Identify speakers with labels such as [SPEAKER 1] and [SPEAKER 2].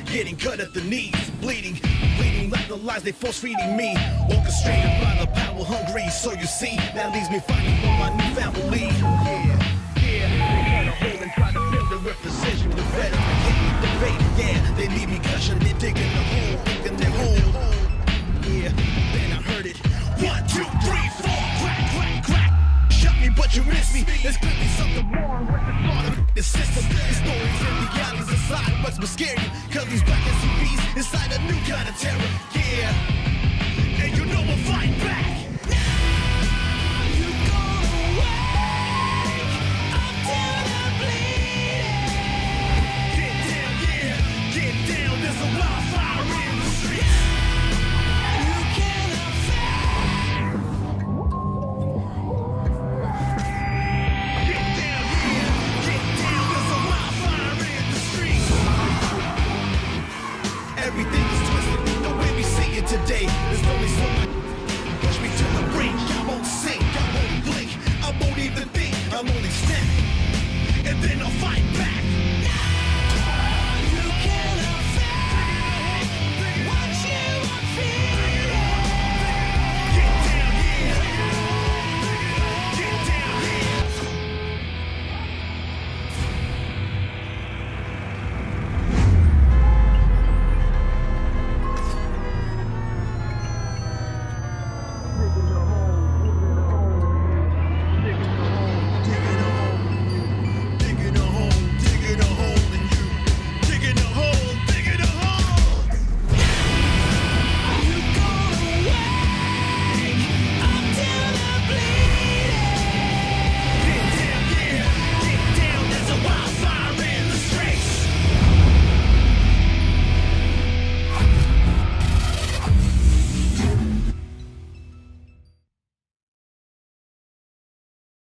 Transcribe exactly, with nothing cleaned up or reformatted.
[SPEAKER 1] getting cut at the knees, bleeding, bleeding like the lies they force feeding me, orchestrated by the power hungry. So you see, that leaves me fighting for my new family. Yeah, yeah, they cut a hole and try to fill it with precision. The veteran hate, the bait, yeah, they leave me gushing, they digging the hole, thinking they're whole. Yeah, then I heard it. One, two, three, four, crack, crack, crack. Shot me, but you missed me. There's could be something wrong with the thought of the system. The stories and realities inside of us will scare you. Cause these black S U Vs inside a new kind of terror. Yeah, and you know we'll fight back. Everything is twisted, the way we see it today. There's only so much. Push me to the brink. I won't sink, I won't blink, I won't even think. I'm only standing, and then I'll